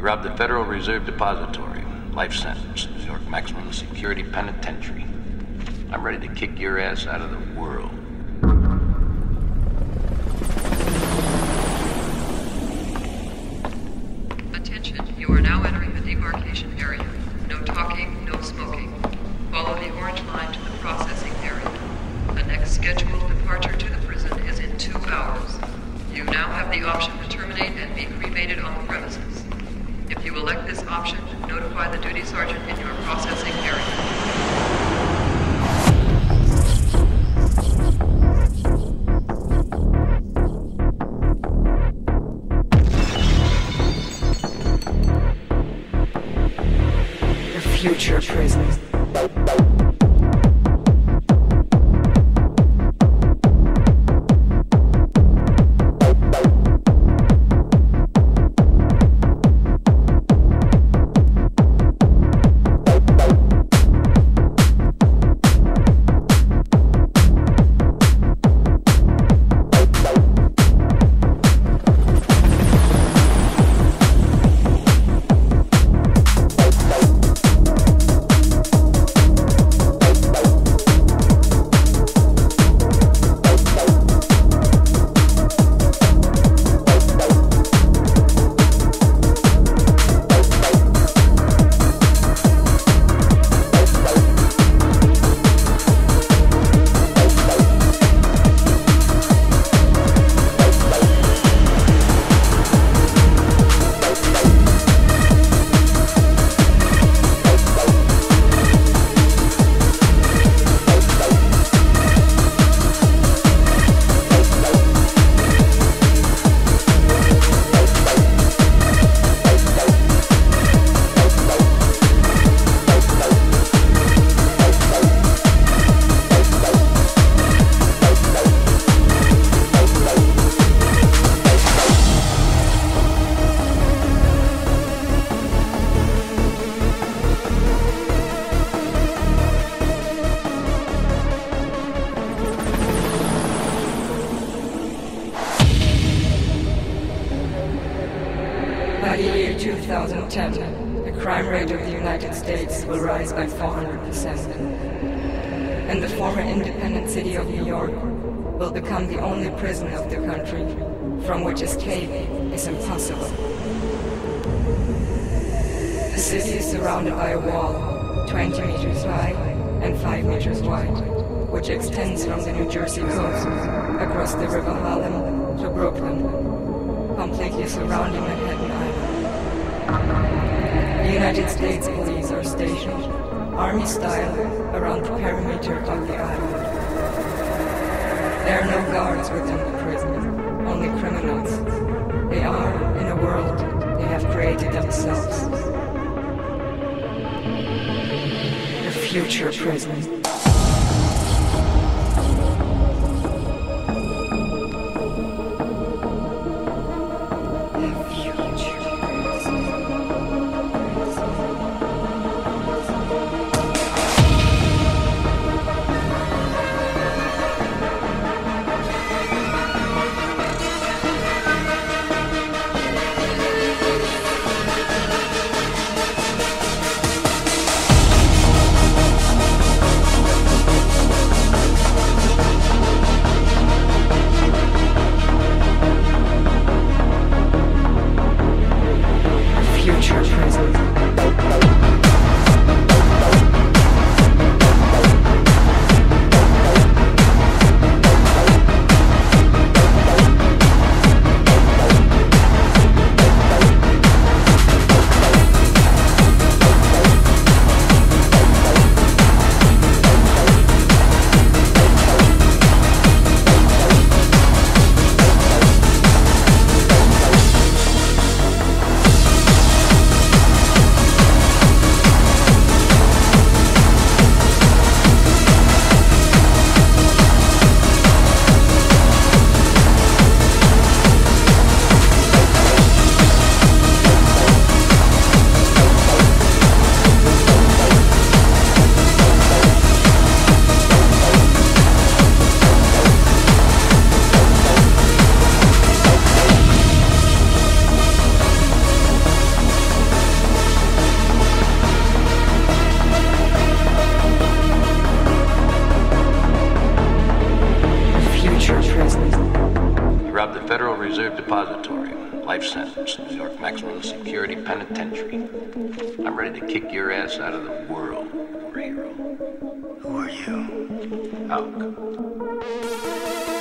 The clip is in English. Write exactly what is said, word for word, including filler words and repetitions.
robbed the Federal Reserve Depository. Life sentence, New York Maximum Security Penitentiary. I'm ready to kick your ass out of the world. Attention, you are now entering the demarcation area. No talking, no smoking. Follow the orange line to the processing area. The next scheduled departure to the prison is in two hours. You now have the option to terminate and be cremated on the premises. If you elect this option, notify the duty sergeant in your processing area. Future prison. By the year two thousand ten, the crime rate of the United States will rise by four hundred percent. And the former independent city of New York will become the only prison of the country from which escape is impossible. The city is surrounded by a wall, twenty meters high and five meters wide, which extends from the New Jersey coast across the River Harlem to Brooklyn, completely surrounding Manhattan Island. The United States police are stationed, army-style, around the perimeter of the island. There are no guards within the prison, only criminals. They are in a world they have created themselves. The future prison. robbed the Federal Reserve Depository. Life sentence, New York Maximum Security Penitentiary. I'm ready to kick your ass out of the world, war hero. Who are you? Hulk.